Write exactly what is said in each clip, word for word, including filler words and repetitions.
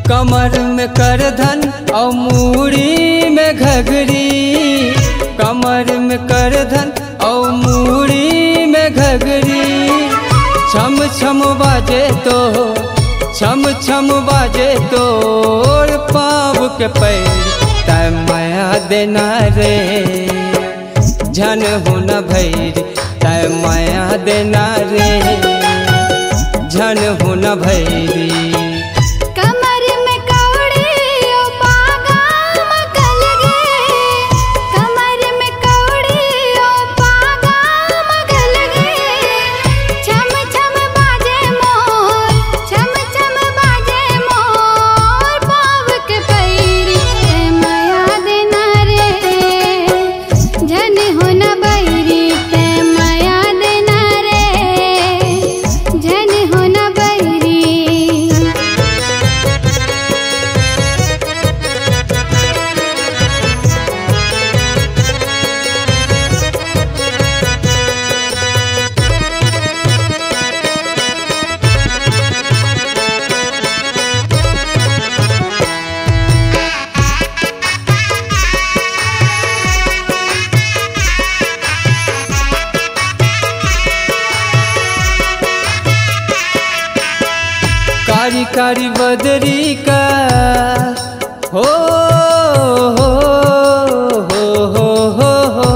कमर में करधन और मूड़ी में घघरी, कमर में करधन और मूड़ी में घघरी। छम छम बाजे तो छम छम बाजे तोर पाँव के पैर, तै माया देना रे झन हो न भैर, तै माया देना रे झन हो न भैरी। कारी कारी बदरी का हो हो हो हो हो हो,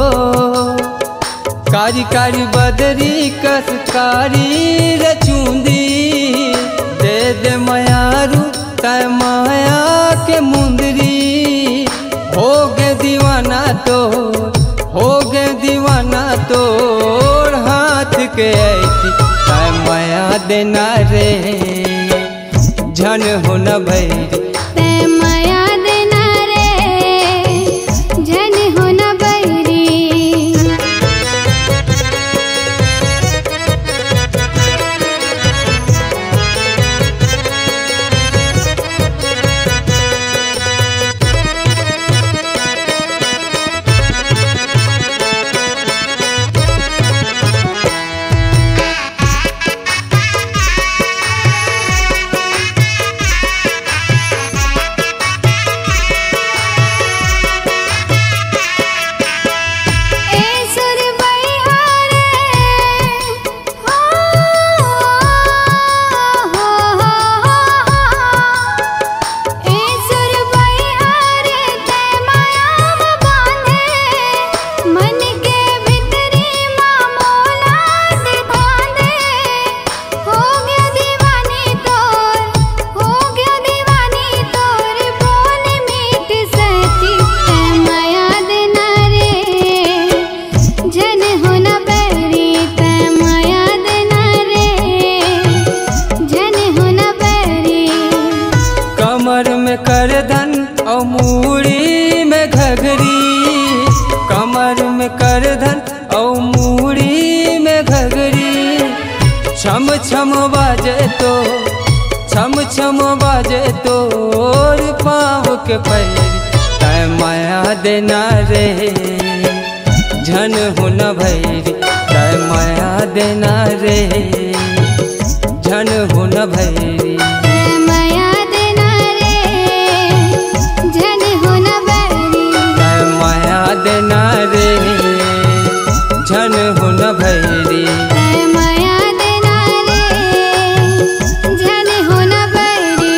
कारी कारी बदरी कस कारी रचूंदी, दे दे मायारू तय माया के मुंदरी। हो गे दीवाना तो हो गे दीवाना तोर हाथ के ऐठी, तय माया देना रे झन हो न भैर, तै माया देना रे झन हो न भैरी। कमर में करधन और मूड़ी में घघरी, कमर में करधन और मूड़ी में घघरी। छम छम बाजे तो छम छम बाजे तोर पाँव के पैर, तै माया देना रे झन हो न भैर, तै माया देना रे झन हो न भैरी। देना रे झन हो न भैरी, तै माया देना रे झन हो न भैरी।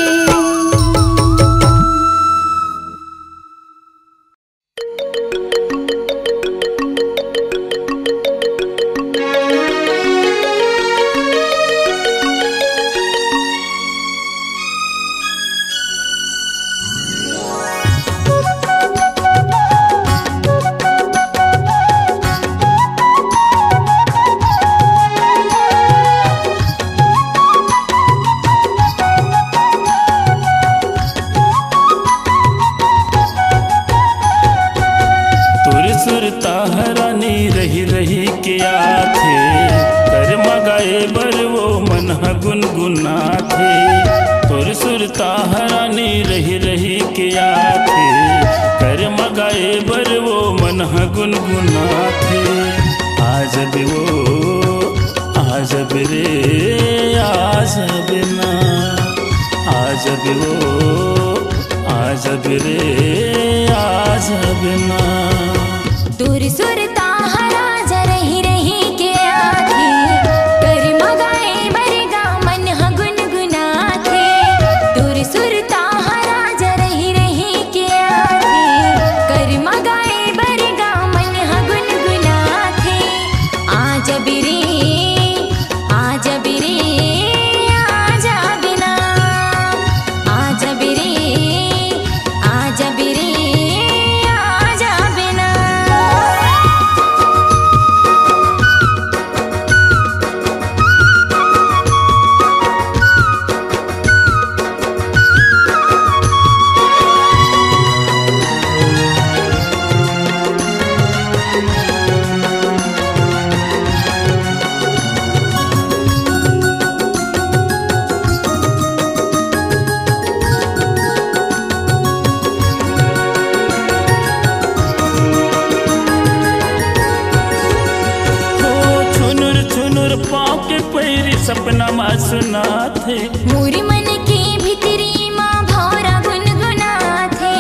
गुनगुना थे तोर सुरता हरानी रही रही के आथे, कर मगाए बर वो मन गुनगुना थे। आज भी वो आज भी रे आज भी ना आज आजब वो आजब रे आजब ना। तुर सुरता राजा रही रही के आखे कर मगाए बरगा मन हा गुनगुना थे। तुर सुरता राजा रही रही के आखे कर मगाए बरगा मन हा गुनगुना थे। आजब रे आजब रे आजब ना। आजब रे आजब रे आजब ना। पाँव के पैरी सपना मा सुना थे। मोरी मन के भीतरी माँ भौरा गुनगुना थे।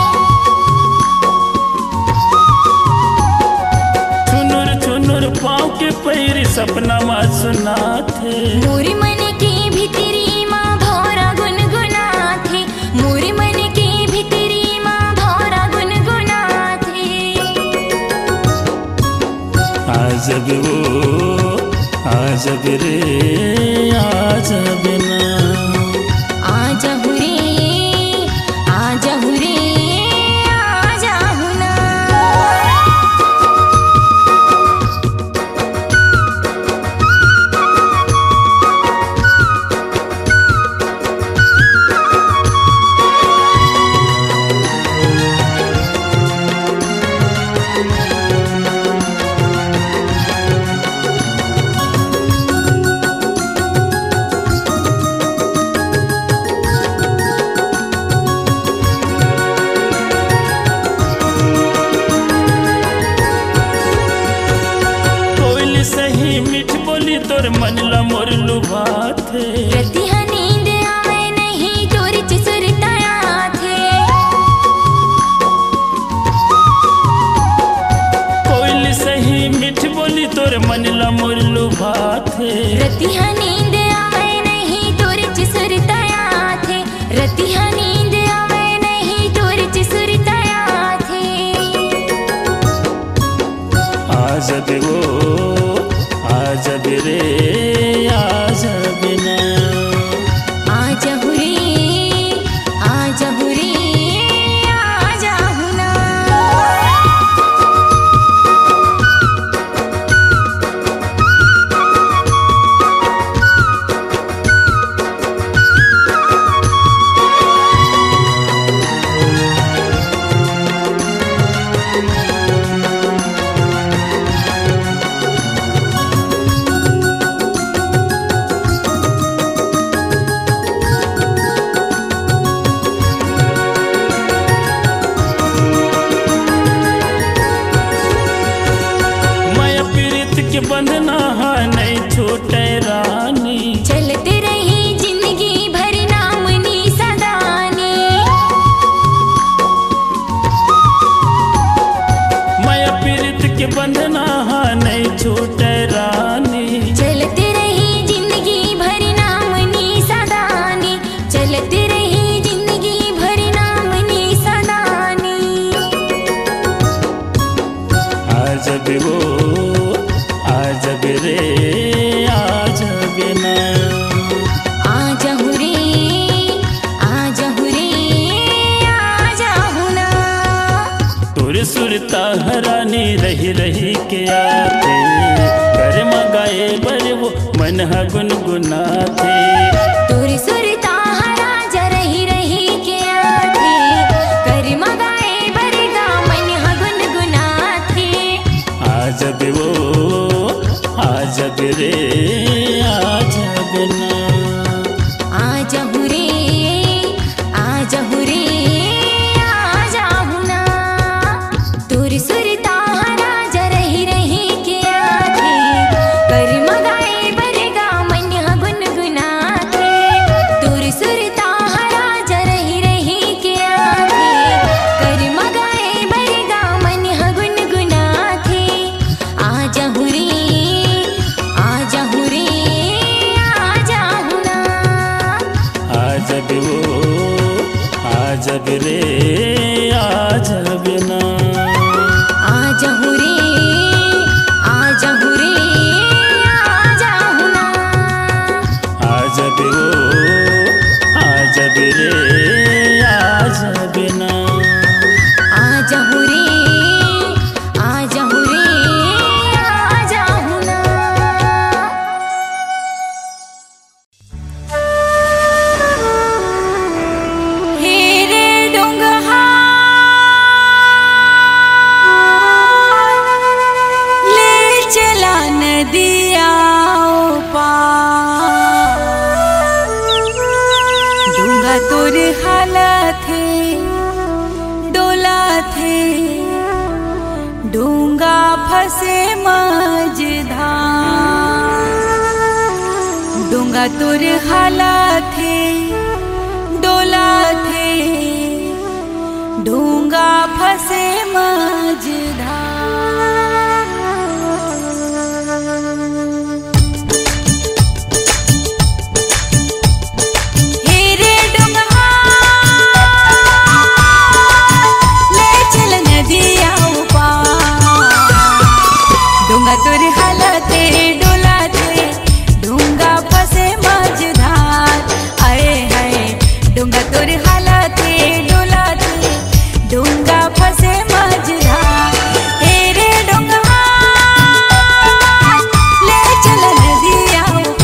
चुनुर चुनुर पाँव के पैरी सपना मा सुना थे। मोरी मन के भीतरी माँ भौरा गुनगुना थे। मोरी मन के भीतरी माँ भौरा गुनगुना थे। आजब वो आजब रे आजब ना। आजब रे आजब रे आजब ना। सही मीठ बोली तोर मन ला मोर लुभा थे। रतिहा नींद आवे नहीं तोर चिसुरताया थे। कोयल सही मीठ बोली तोर मन ला मोर लुभा थे। रतिहा नींद आवे नहीं तोर चिसुरताया थे। रतिहा नींद आवे नहीं तोर चिसुरताया थे। आजब वो आजब रे आजब ना। आजब रे आजब रे आजब ना। के बंधना नहीं छूटे रानी। चलते रही जिंदगी भर नामनी सदानी। माया पीड़ित के बंधना नहीं छूटे रानी। चलते रही जिंदगी भर नामनी सदानी। चलते रही जिंदगी भर नामनी सदानी। आजब वो आजब रे आजब ना। आजब रे आजब रे आजब ना। तोर सुरता हरानी रही रही के आते कर मगाए बर वो मन हा गुनगुना थे। तोर सुरता राजा रही रही के आथे कर मगाए बरगा मन हा गुनगुना थे। आजब वो आजब रे आजब ना। आजब रे आजब रे आजब ना। तोर सुरता राजा रही रही के आथे कर मगाए बरगा मन हा गुनगुना जब रे आ जब ना, आ जाहु रे आ जाहु रे आ जाहु ना, आ जब वो आ जब रे आ जब ना, आ जाहु रे आ जाहु रे आ जाहु ना। हे रे डोंगहा ले चला नदिया पार, डोंगा तोर हालत है डोला थे, डोंगा फंसे मझधार, डोंगा तोर हालत थे डोला थे, डोंगा फंसे मझधार। हे रे डोंगहा ले चल नदिया पार, डोंगा तोर हालते डोला थे, डोंगा फंसे मझधार, आए हाय डोंगा तोर हालते डोला थे, डोंगा फंसे मझधार। हे रे डोंगहा ले चल नदिया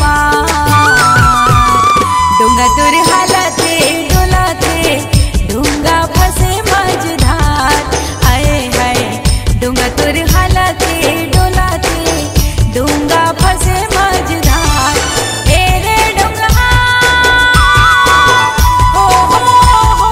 पार, डोंगा तोर हालते डोला थे, डोंगा फंसे मझधार, आए हाय डोंगा तोर हालते डोला थे, डोंगा फंसे मझधार। हे रे डोंगहा हो हो हो,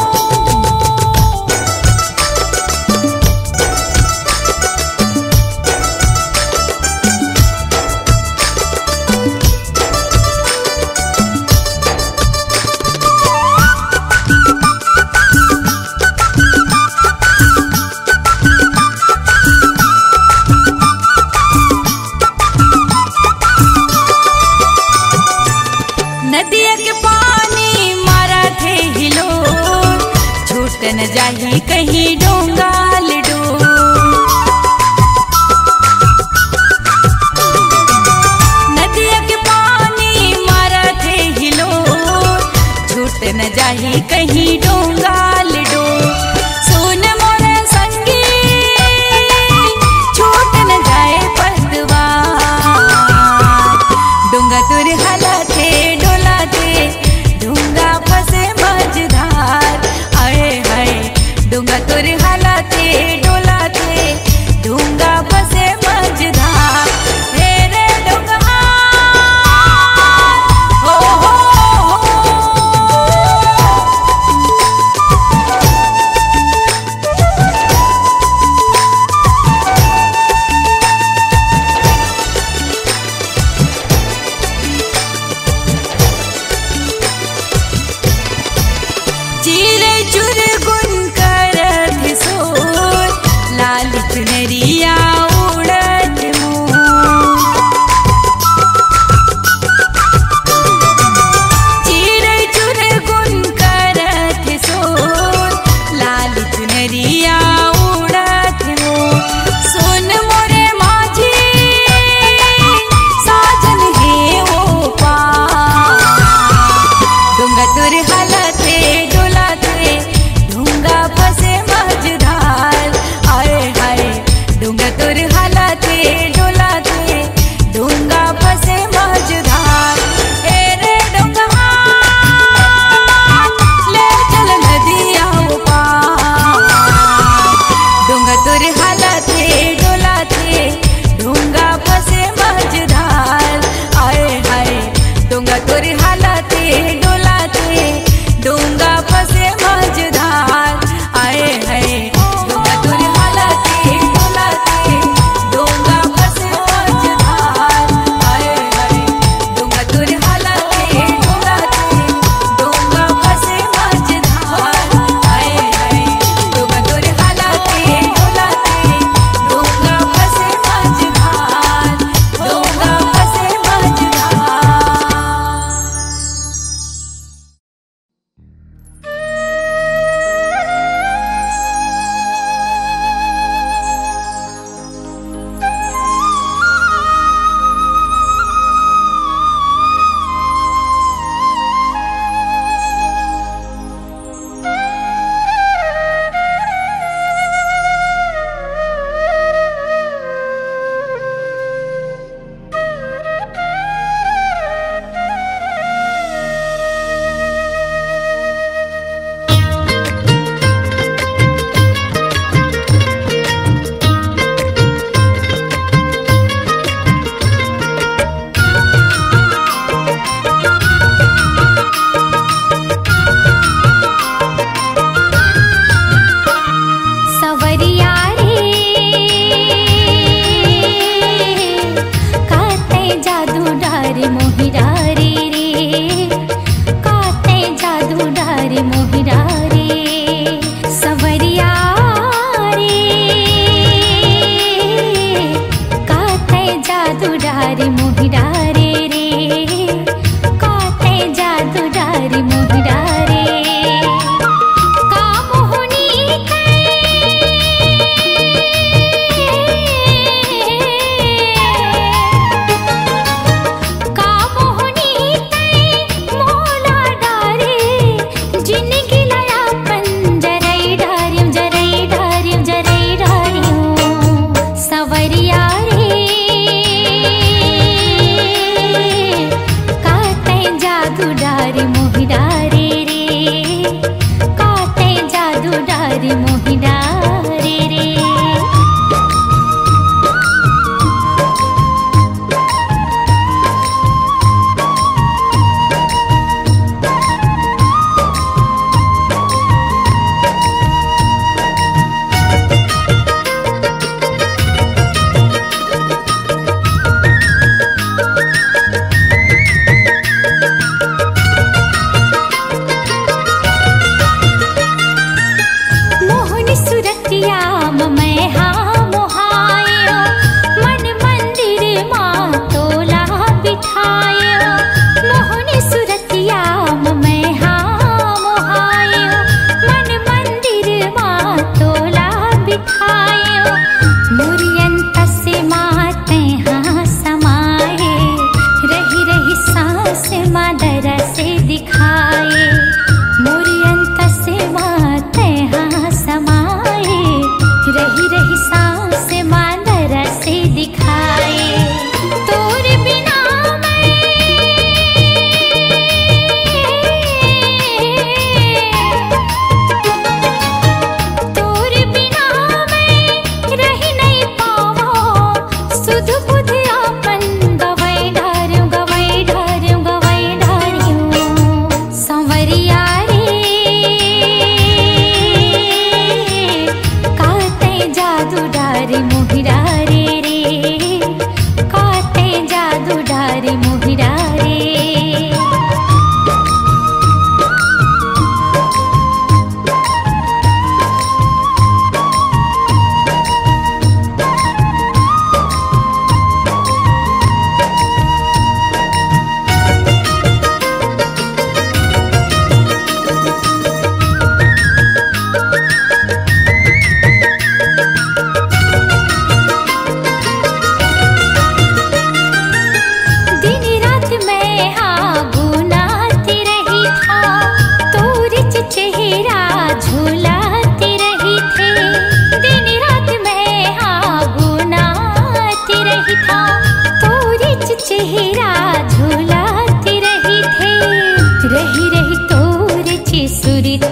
नदिया के पानी मारा थे हिलो, छूट न जाही कहीं डोंगा लडो, नदिया के पानी मारा थे हिलो, छूट न जाही कहीं डोंगा लडो, सुन मोरे संगी छूट न जाए पतवा, डोंगा तोर हालते डोला थे, डोंगा फंसे मझधार, आए हाय डोंगा तोर हालते डोला थे, डोंगा फंसे मझधार। हे रे डोंगहा हो हो हो, चिरे चुर गुन करत सोर, लाल चुनरिया उड़त मोर, चिरे चुर गुन करत सोर, लाल चुनरिया उड़त मोर, सुन मोरे माझी साजन है वो पार, डोंगा तोर हालते डोला थे,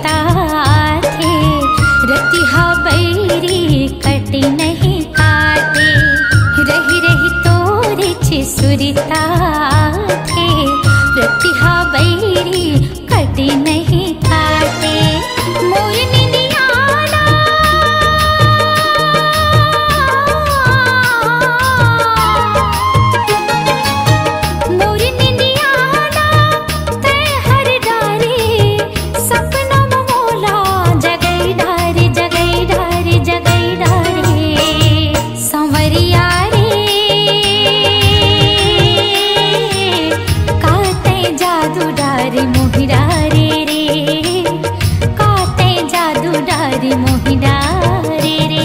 सुरता थे, रतिहा बैरी कटे नहीं काटे, रही रही तोरे चिसुरता थे, रतिहा बैरी कटे नहीं काटे। मोर निनियाना मोर निनियाना तै हर डारे, सपना मोला जगई डारे जगई डारे जगई डारे। संवरिया रे काते जादू डारे मोहि डारे रे, काते जादू डारे मोहि डारे रे।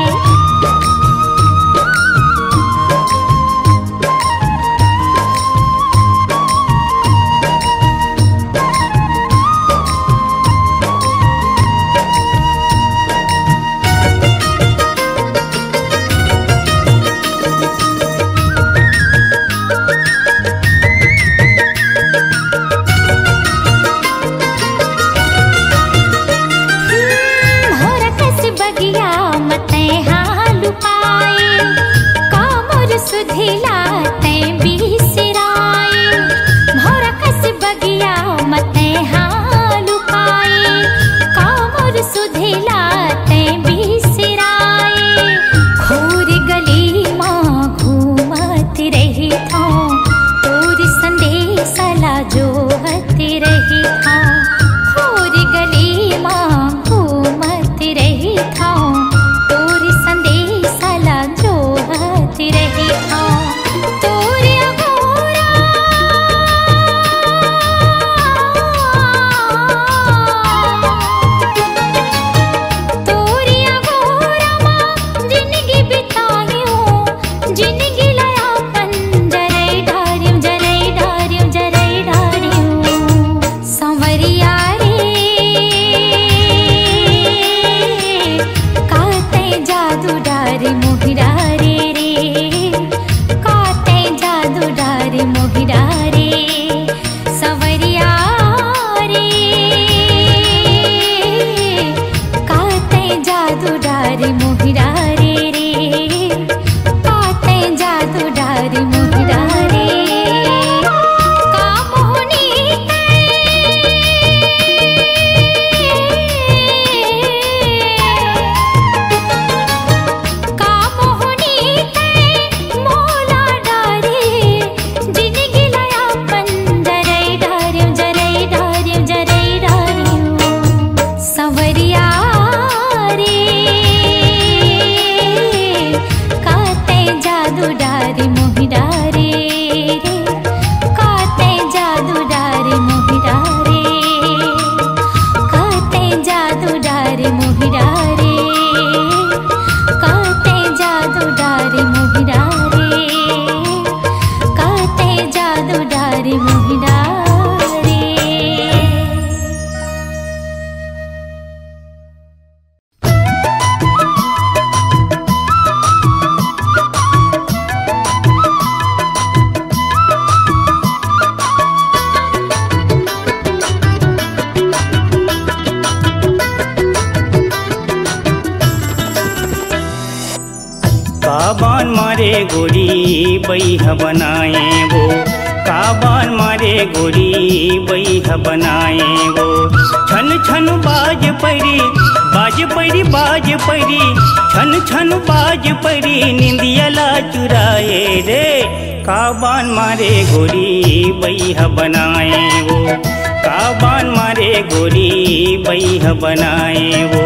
भोर कस बगिया मते हालु पाए, कामर सुधिला तै बिसराए। भोर कस बगिया मते हालु पाए, कामर सुधिला तै बिसराए। खोर गली माँ घूमत रही था, तोर संदेशला जोहत रही था। खोर गली माँ घूमत रही था, तोर संदेशला जोहत रही था। तोर अघोरा तोर अघोरा माँ जिंदगी बितायूं, जिंदगी लया पन जरई डारियूं जरई डारियूं जरई डारियूं। संवरिया रे काते जादू डारे मोहि डारे रे, काते जादू डारे मोहि डारे। संवरिया रे काते जादू डारे मोहि डारे रे, काते जादू डारे मोहि डारे। का मोहनी का मोहनी तै मोला डारे, जिंदगी लया पन जरई डारियूं जरई डारियूं जरई डारियूं। संवरिया रे काते जादू डारे मोहि डारे रे, काते जादू डारे मोहि डारे, काते जादू डारे मोहि डारे, काते जादू डारे मोहि डारे, काते जादू डारे मोहि डारे। काबान मारे गोरी बैह बनाए वो, काबान मारे गोरी बैह बनाए वो। छन छन बाज परी बाज परी बाज परी, छन छन बाज परी निंदियला चुराए रे। काबान मारे गोरी बैह बनाए वो, काबान मारे गोरी बैह बनाए वो।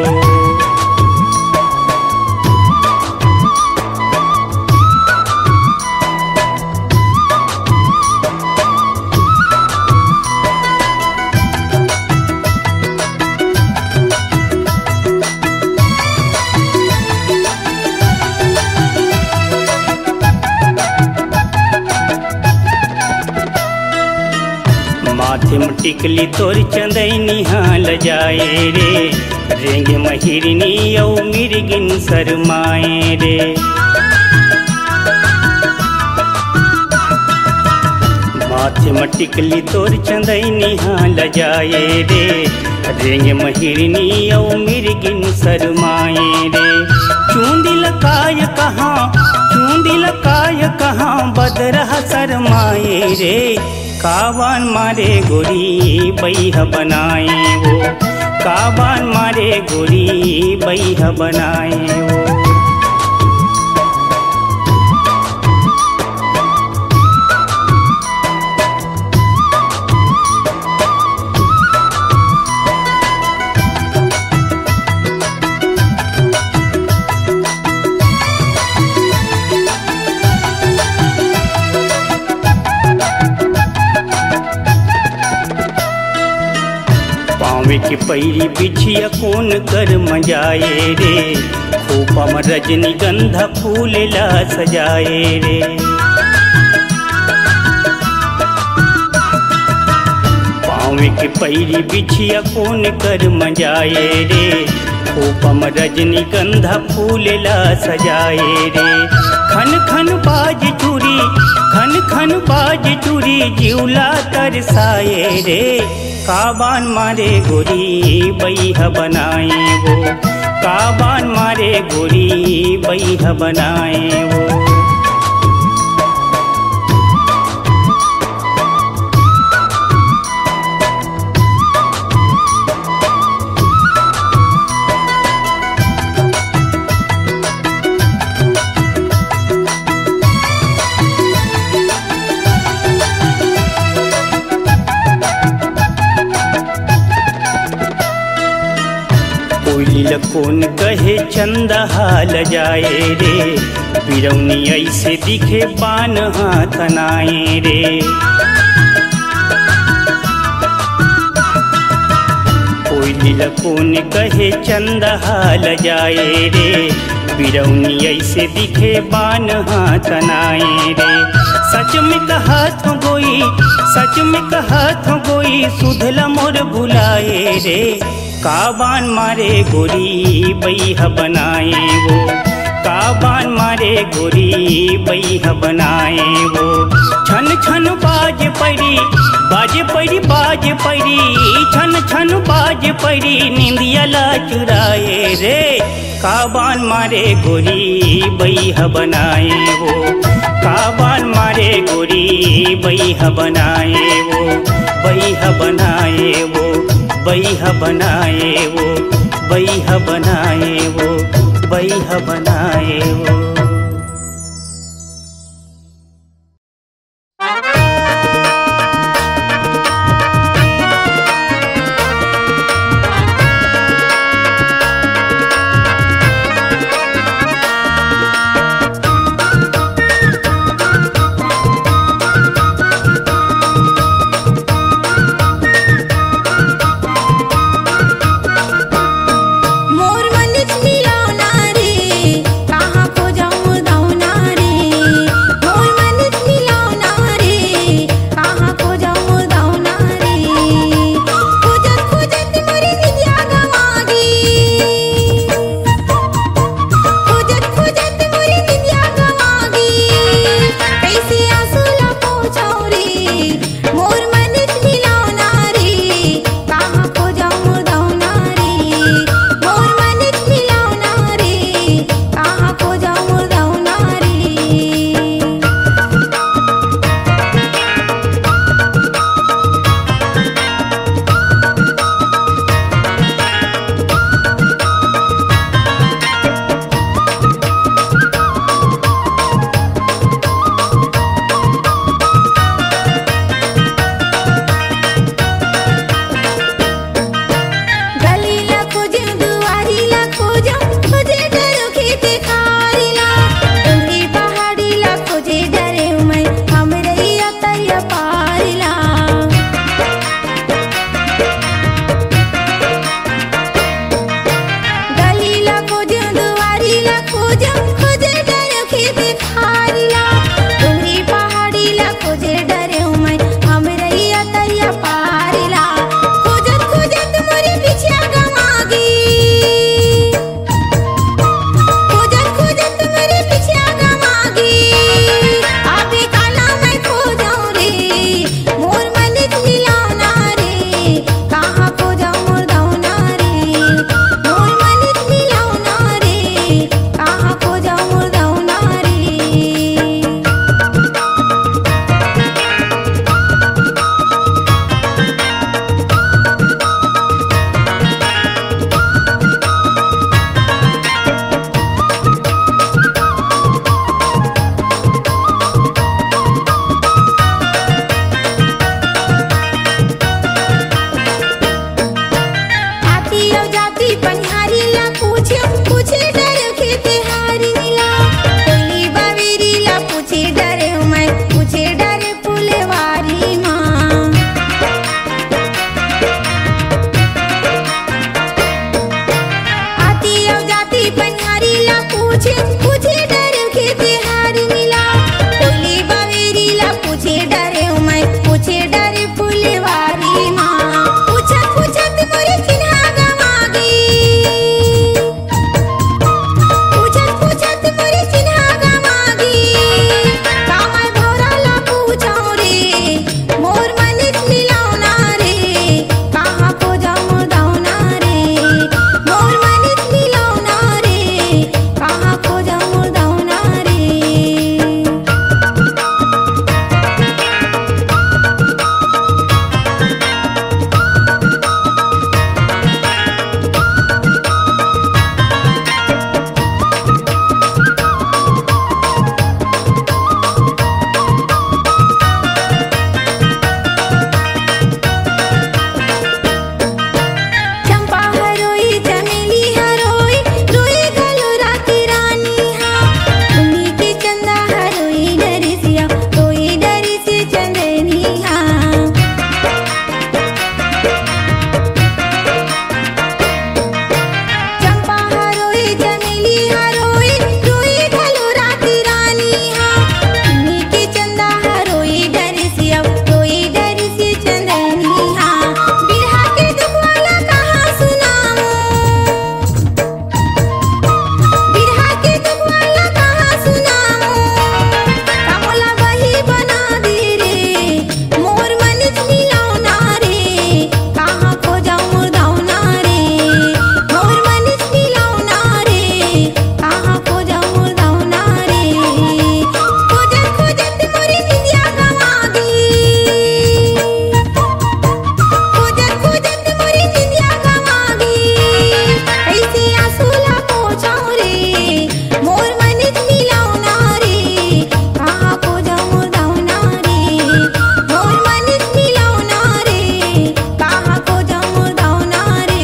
माथे में टिकली तोर चंदनी हाँ लजाए रे, रेंग महिरनी औ मिर्गिन शरमाए रे। माथे में टिकली तोर चंदैनी हाँ लजाए रे, रेंगे महिरनी औ मिर्गिन शरमाए रे। चूंदी लकाय कहाँ चूंदी लकाय कहाँ बदरह शरमाए रे, कावान मारे गोरी बैह बनाए वो, कावान मारे गोरी बैह बनाए वो। के पैरी बिछिया कौन कर मजाए रे, खोपा में रजनीगंधा फूल ला सजाए रे। पाँव के पैरी बिछिया कौन कर मजाए रे, खोपा में रजनीगंधा फूल ला सजाए रे। खन खन बाज चूरी खन खन बाज चूरी जिउला तरसाए रे, काबान मारे गोरी बैह बनाए वो, काबान मारे गोरी बैह बनाए वो। कौन कहे चंदा हाल जाए रे, बिरौनी ऐसे दिखे पान हाथ नाए रे। कोई कौन कहे चंदा हाल जाए रे, बिरौनी ऐसे दिखे पान हाथ नाए रे। सच में कहा तो गोई सच में कहा तो गोई सुधला मोर भुलाए रे, काबान मारे गोरी बैह बनाए वो, काबान मारे गोरी बैह बनाए वो। छन छन बाज पड़ी बाज पड़ी बाज पड़ी छन छन बाज पड़ी निंदिया ला चुराए रे, काबान मारे गोरी बैह बनाए वो, काबान मारे गोरी बैह बनाए वो, बैह बनाए वो, बैह बनाए वो, बैह बनाए वो, बैह बनाए वो। मोर मन मिलाना रे, कहाँ खोजा जाती पनिहारी ला पूछे पूछे डर खेते हारी ला कोयली बावेरी ला पूछे डर मैं पूछे डर फुलवारी माँ आती अब जाती पनिहारी ला पूछे पूछे डर खेते हारी ला कोयली बावेरी ला पूछे डर मैं पूछे डर फुलवारी माँ पूछा पूछा मोरे चिन्हा गवागी पूछा पूछा मोरे चिन्हा गवागी कामर भौरा ला पूछाऊ रे मोर मनिक मिलाऊना रे कहाँ को जाऊँ दाऊना रे मोर मनिक मिलाऊना रे कहाँ को जाऊँ दाऊना रे चंपा हरोई चमेली हरोई रोई गलो राती रानी हाँ तुम्ही के चंदा हरोई डरिसिया रोई डरी से चंदनी हाँ चंपा हरोई चमेली हरोई रोई गलो राती रानी हाँ तुम्ही के चंदा हरोई डरिसिया रोई डरी से चंदनी हाँ बिरहा के दुख वाला कहाँ सुनाऊं बिरहा के दुख वाला कहाँ सुनाऊं कामोला बही बना दी रे मोर मनिक मिलाऊना रे कहाँ को जाऊँ दाऊना रे मोर मनिक मिलाऊना रे कहाँ को जाऊँ दाऊना रे खोजत खोजत मोरी निंदिया गवागी खोजत खोजत मोरी निंदिया गवागी ऐसे आंसू ला पोछाऊं रे मोर मनिक मिलाऊना रे कहाँ को जाऊँ दाऊना रे मोर मनिक मिलाऊना रे कहाँ को जाऊँ दाऊना रे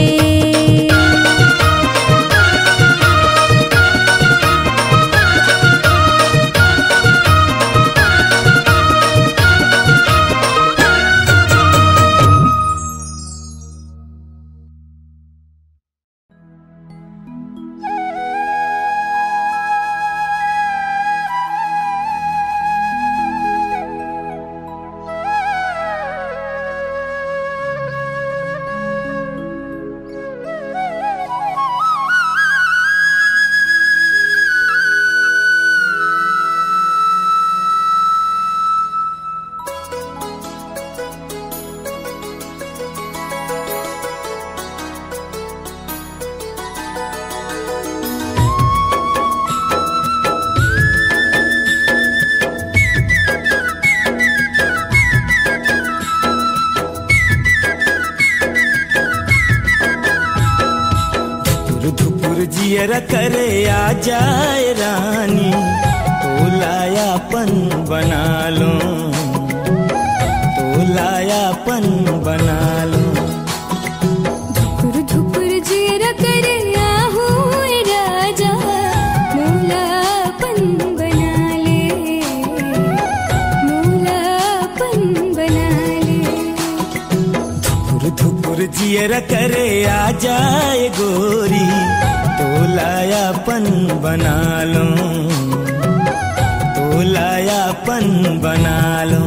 धुपुर धुपुर जियर करे आ जाए रानी तोलायापन बना लो तोलायापन बना लो धुपुर धुपुर जियर करे आहू राजा मोलापन बना ले मोलापन बना ले धुपुर धुपुर जियर करे आ जाए गोरी तोलायापन बना लो तोलायापन बना लो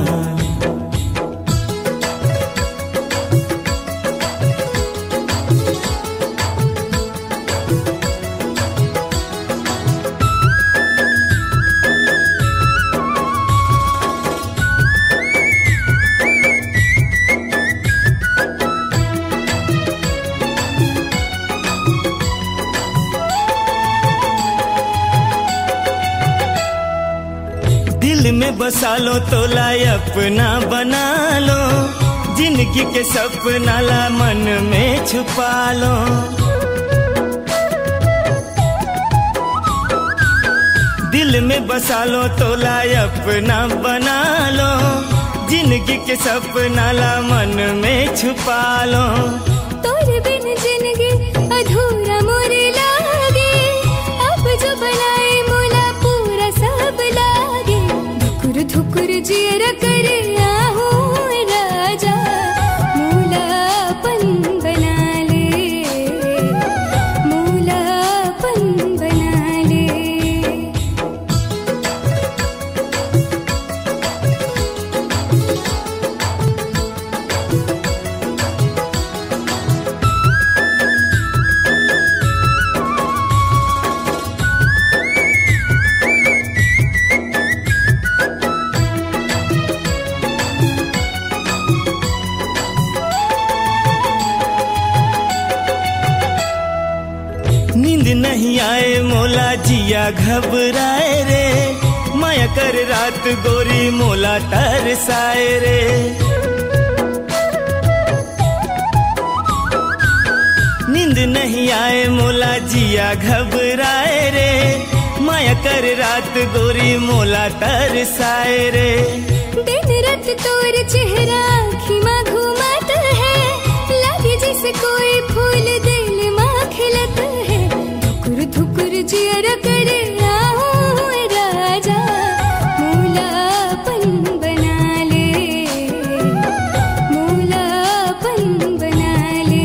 दिल में बसा लो तोलाय अपना बना लो जिंदगी के सपना ला मन में छुपा लो दिल में बसा लो तोलाय अपना बना लो जिंदगी के सपना ला मन में छुपा लो तोरे बिन जिंदगी नींद नहीं आए मोला जिया घबराए रे, माया कर रात गोरी मोला तरसाए रे। नींद नहीं आए मोला जिया घबराए रे, माया कर रात गोरी मोला तरसाए रे। दिन रात तोर चेहरा खिमा घूमत है, लगे जैसे कोई फूल दिल माँ खिलत है। धुकुर धुकुर जियर करे आओ राजा, मूलापन बना ले, मूलापन बना ले।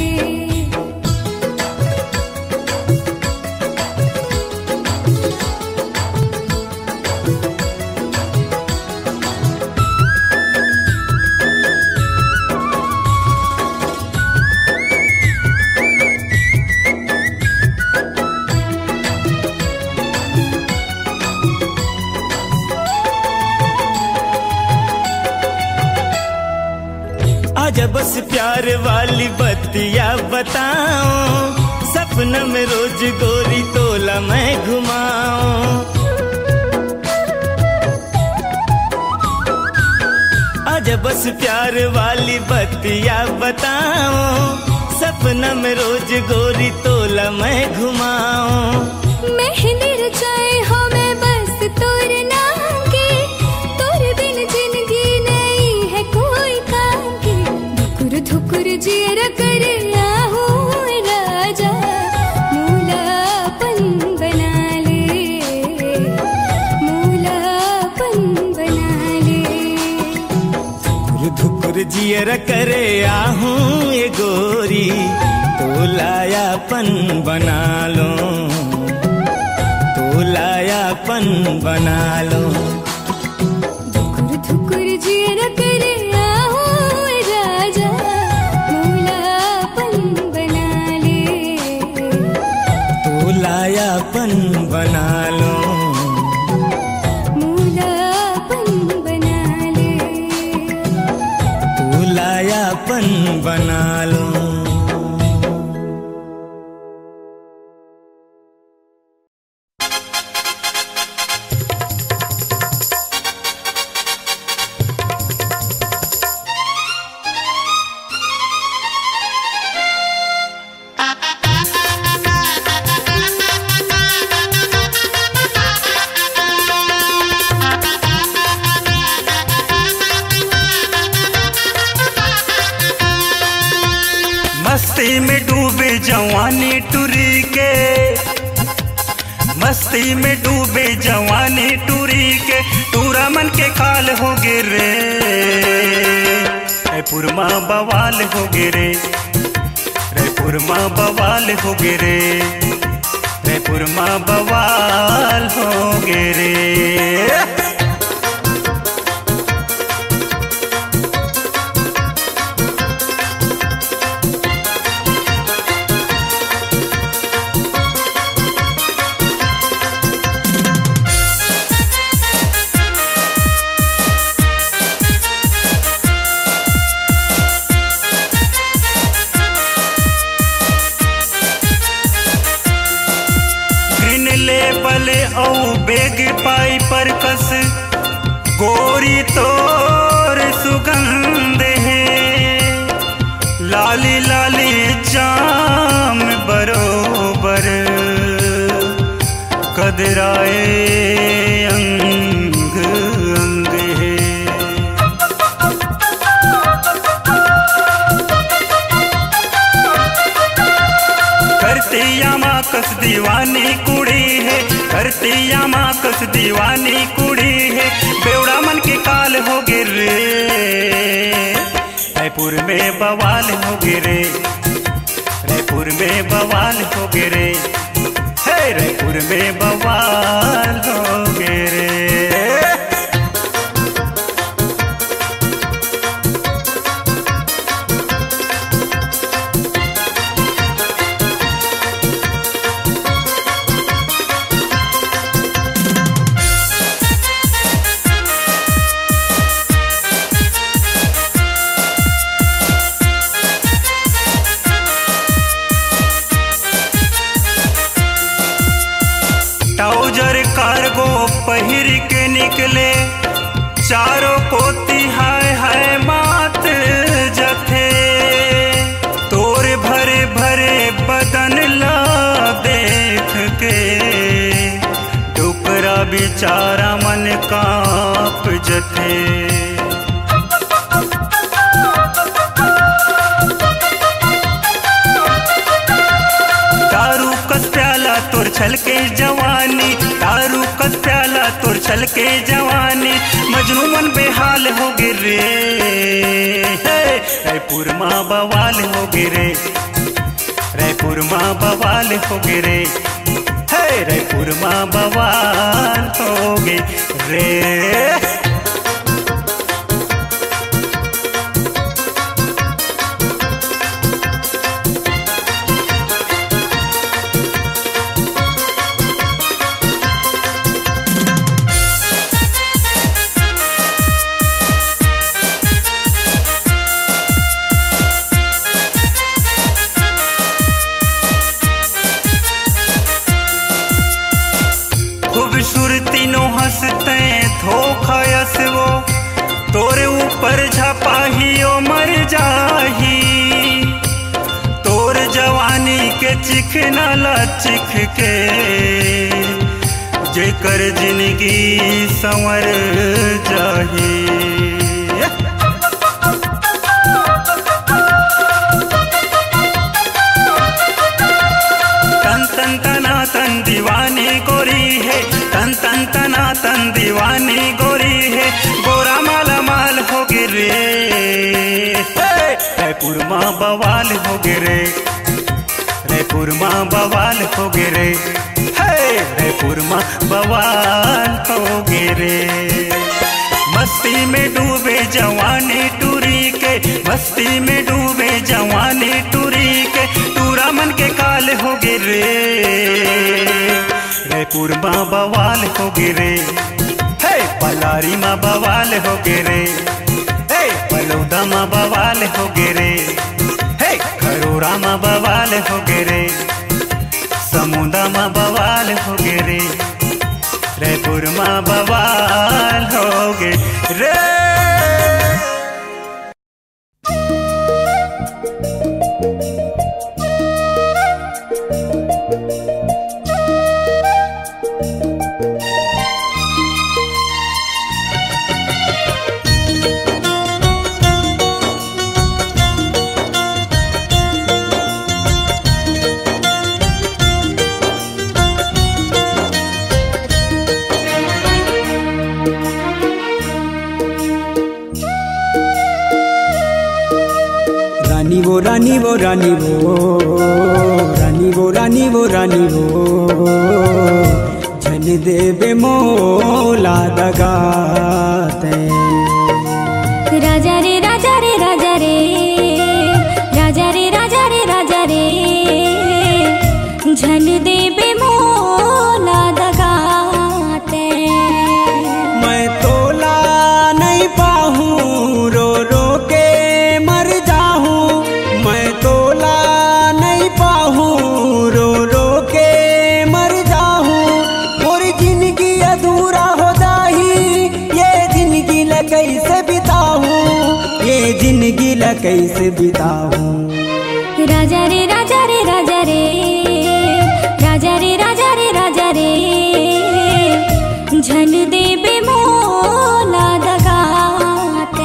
आजा बस प्यार वाली बत्तियां बताओ, सपना में रोज गोरी तोला मैं घुमाऊं। आजा बस प्यार वाली बत्तियां बताओ, सपना में रोज गोरी तोला मैं घुमाऊं। मेहंदी रचाए हो मैं बस तोर नाम की, तोर बिन जिंदगी नहीं है कोई काम की। धुकुर धुकुर जियर करे आहू राजा, मूलापन बना ले, मूलापन बना ले। धुकुर धुकुर जियर करे आहूं ये गोरी, तोलायापन बना लो, तोलायापन बना लो। धुकुर धुकुर जियर करे आओ राजा, मूलापन बना ले, तोलायापन बना लो, मूलापन बना ले, तोलायापन बना लो। मस्ती में डूबे जवानी टूरी के, मस्ती में डूबे जवानी टूरी के, टूरा मन के काल हो गे रे, रायपुर माँ बवाल हो गे रे, रायपुर माँ बवाल हो गे रे, रायपुर माँ बवाल हो गे रे। औ बेग पाई पर कस गोरी तोर सुगंध है, लाली लाली जाम बरोबर कदराए अंग अंग है। करती यामा कस दीवानी कुड़ी है, करती यामा कस दीवानी कुड़ी है, बेवड़ा मन के काल हो गिर रे, रायपुर में बवाल हो गे रे, रायपुर में बवाल हो गे रे, हे रायपुर में बवाल हो गे रे। कार्गो पहिर के निकले, चारों पोती हाय हाय मात जथे। तोर भरे भरे बदन ला देख के, डुकरा बेचारा मन कांप जथे। दारू कस प्याला तोर छलके जवानी, दारू कस प्याला तोर छलके जवानी, मजनू मन बेहाल हो गिरे। रायपुर माँ बवाल हो गिरे, रायपुर माँ बवाल हो गिरे, रायपुर माँ बवाल हो गिरे। खूबसूरती नो हंसते धोखायस वो, तोरे ऊपर झपाही ओ मर जाही। तोर जवानी के चिखना ला चिख के, जेकर जिंदगी संवर जाही। तन तन तना तन दीवानी गोरी है, तन तन तना तन दीवानी गोरी है, गोरा माला माल हो गिरे। रायपुर माँ बवाल हो गिरे, रायपुर माँ बवाल हो गिरे, रायपुर माँ बवाल हो गिरे। मस्ती में डूबे जवानी टूरी के, मस्ती में डूबे जवानी टूरी के, टूरा मन के काल हो गिरे। रायपुर माँ बवाल हो गिरे, हे पलारी माँ बवाल हो गिरे, हे पलौदा माँ बवाल हो गिरे, हे खरोरा माँ बवाल हो गिरे, समुदा माँ बवाल हो गिरे, रायपुर माँ बवाल हो गिरे। रानी वो रानी वो रानी वो रानी वो रानी वो रानी वो झन देवे मोला दगाते। राजा रे राजा रे राजा रे राजा रे राजा रे राजा रे झन देवे मोला दगाते। मैं तोला नहीं पाहूँ रो रो के मर जाहूँ, मैं तोला नहीं पाहूँ रो रो के मर जाहूँ। और जिंदगी अधूरा हो जाही, ये जिंदगी ल कैसे बिताऊँ, ये जिंदगी ल कैसे बिताऊँ। राजा रे राजा रे राजा रे राजा रे राजा रे राजा रे झन देवे मोला दगाते।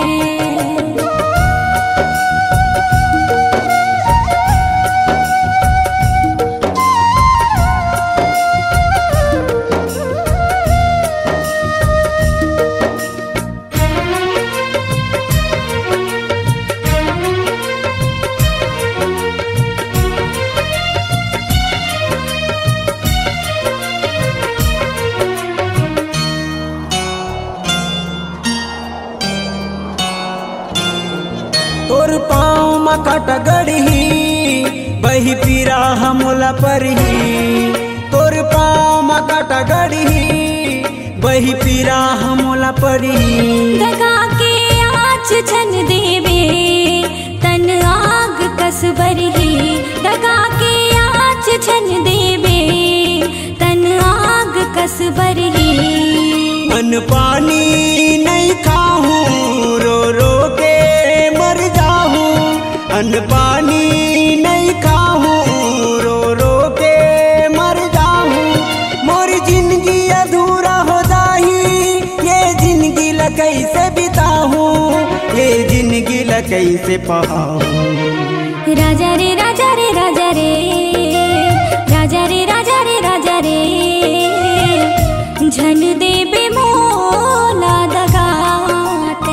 तोर पाँव मकट गढ़ी बही पीरा हमला परही, तोर पाँव मकट गढ़ी बही पीरा हमला परही। दगा के आँच छन देवे तन आग कस बरही, दगा के आँच छन देवे तन आग कस अन्न पानी नहीं खाऊं, रो रो के मर जाऊं। अन्न पानी नहीं खाऊं, रो रो के मर जाऊं। मोर जिंदगी अधूरा हो जाही, ये जिंदगी ला कैसे बिताऊं, ये जिंदगी ला कैसे पाऊं। राजा रे राजा रे राजा रे राजा रे राजा रे राजा रे झन देबे मोला दगाते।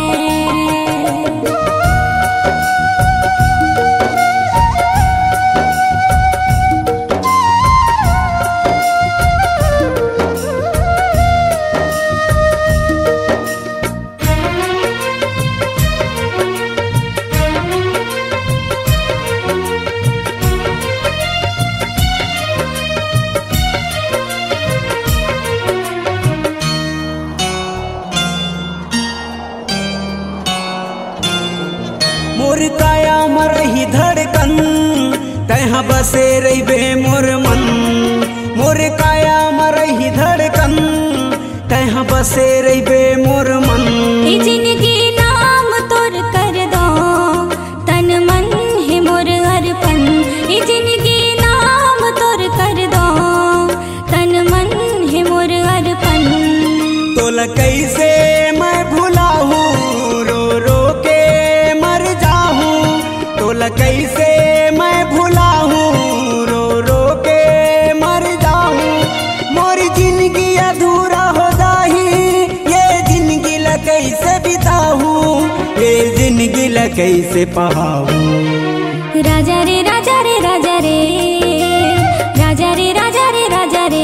मोर काया मरही धड़कन, तहाँ बसे रहिबे मोर मन। मोर काया मरही धड़कन, तहाँ बसे रहिबे मोर मन। ए जिंदगी नाम तोर कर दो, तन मन है मोर अर्पण। ए जिंदगी नाम तोर कर दो, तन मन है मोर अर्पण। तोला कैसे मैं भुलाऊं, रो रो के मर जाऊं। तोला कैसे मैं भुलाऊं, रो रो के मर जाऊं। मोर जिंदगी अधूरा हो जाही, ये जिंदगी ला कैसे बिताऊं, ये जिंदगी ला कैसे पाऊं। राजा रे राजा रे राजा रे राजा रे राजा रे राजा रे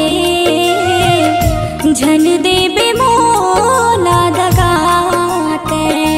झन देबे मोला दगाते।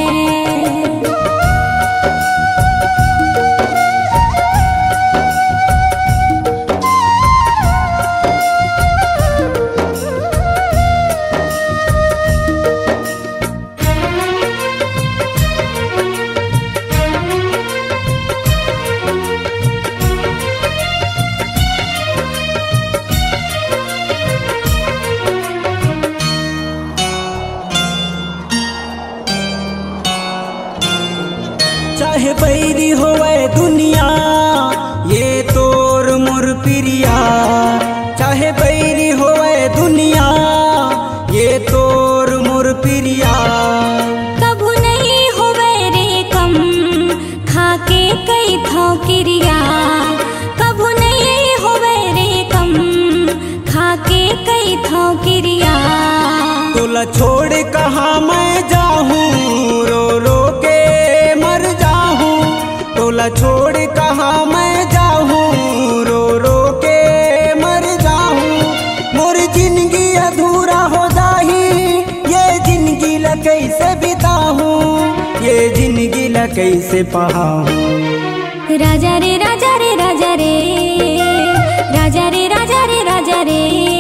चाहे बैरी होवे दुनिया, ये तोर मोर प्रिया। चाहे बैरी होवे दुनिया, ये तोर मोर प्रिया। कभू नहीं होवे रे कम, खाके कई थाव क्रिया। कभू नहीं होवे रे कम, खाके कई थाव क्रिया। तोला छोड़ कहाँ मैं जाऊं, रो रो के मर जाऊं। तोला छोड़ कहाँ मैं जाऊं, रो रो के मर जाऊं। मोर जिंदगी अधूरा हो जाही, ये जिंदगी ला कैसे बिताऊं, ये जिंदगी ला कैसे पाऊं। राजा रे राजा रे राजा रे राजा रे राजा रे राजा रे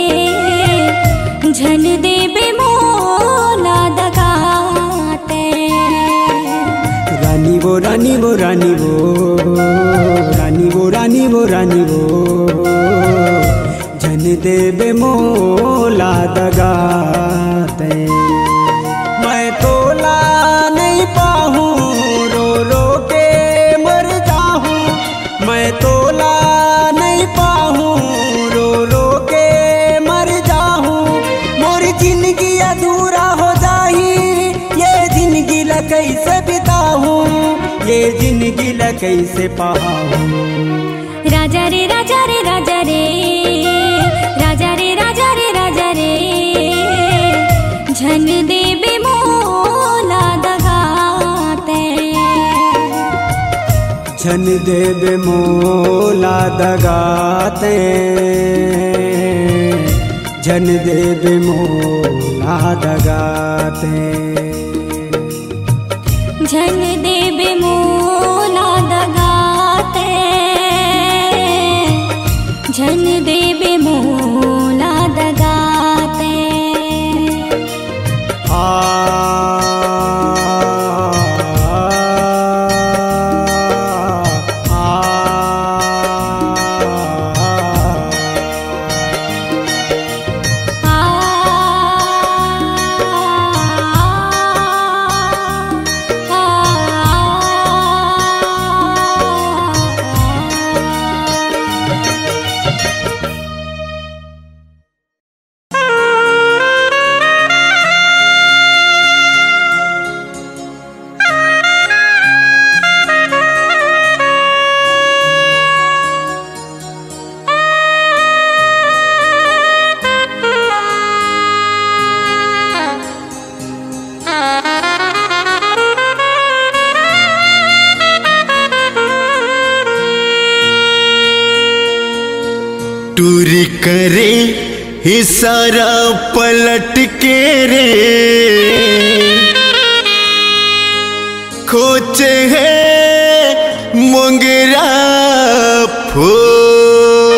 झन देबे मोला दगाते। रानी वो रानी वो रानी वो रानी वो रानी वो रानी वो झन देबे मोला दगाते। मैं तोला नहीं पाऊं, रो रो के मर जाऊं। मैं तोला नहीं पाऊं, रो रो के मर जाऊं। मोर जिंदगी अधूरा हो जाही, ये जिंदगी ला कैसे बिताऊं, ये जिंदगी ला कैसे पाऊं। राजा रे राजा रे राजा रे राजा रे राजा रे राजा रे झन देबे मोला दगाते। झन देबे मोला दगाते। झन देबे मोला दगाते। झन देबे मोला दगाते। झन देबे मोला दगाते। आ टूरी करे इशारा पलट के रे खोचे है मोंगरा फूल।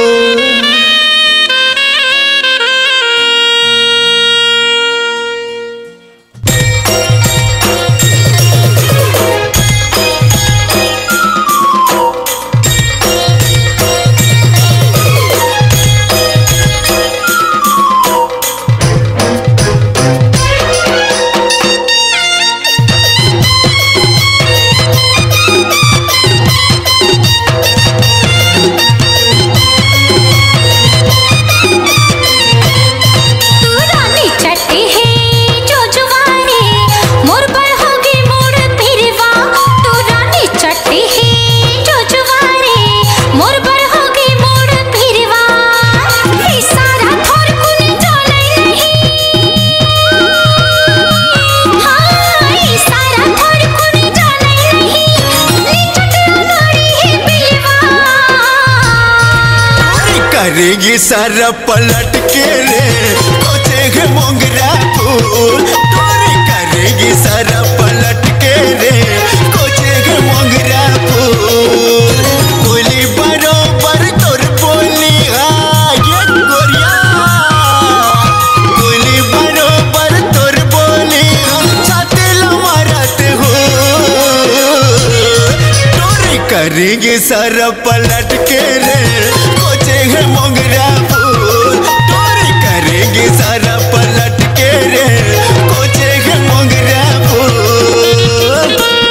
करेगी सारा पलट के रे खोजेंगे मोंगरा फूल। टोरी करेगी सारा पलट के रे खोजेंगे मोंगरा फूल। बोली बरोबर तोर बोली ये गोरिया बोली बरोबर तोर बोली छाते लमारते हो। टोरी करेगी सारा पलट के रे है मोंगरा फूल। टोरी करेगी सारा पलट के रे खोजे है मोंगरा फूल।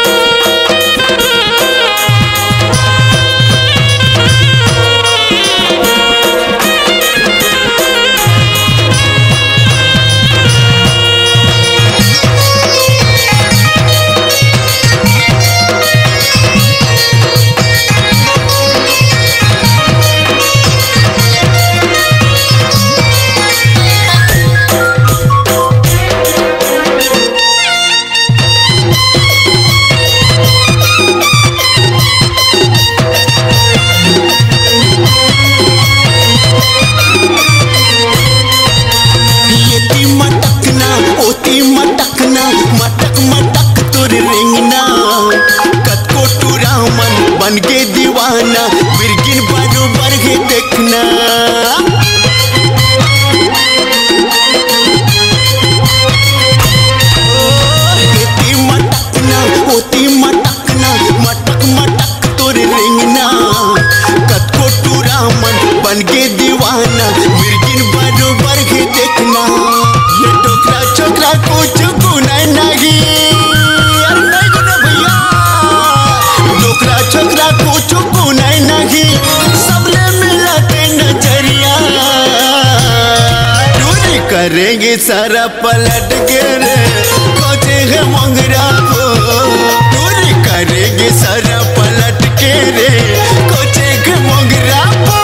मटक मटक तुर रिंगना कतको टूरामन बन के दीवाना बिरगिन बरोबर है देखना। होती मटकना होती मटकना मटक मटक तुर रिंगना कतको टूरामन बन के दीवाना बिरगिन बरोबर है देखना। ये टोकरा छोकरा कुछ गुना नहीं यार नहीं गुना भैया टोकरा छोकरा कुछ गुना नहीं सबने मिलाते नजरिया। टूरी करेंगे सारा पलट के रे खोजे है मोंगरा फूल। टूरी करेंगे सारा पलट के रे खोजे है मोंगरा फूल।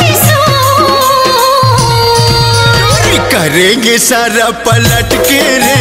करेंगे सारा पलट के रे